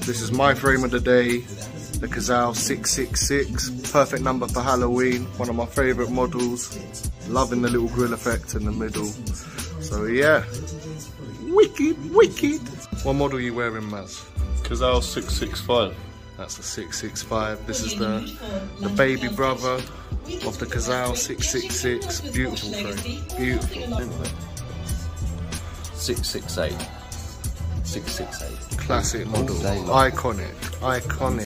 This is my frame of the day, the Cazal 666. Perfect number for Halloween. One of my favourite models. Loving the little grill effect in the middle. So yeah, wicked, wicked. What model are you wearing, Maz? Cazal 665. That's the 665. This is the baby brother of the Cazal 666. Beautiful frame. Beautiful. 668. 668. Classic model. Iconic. Iconic.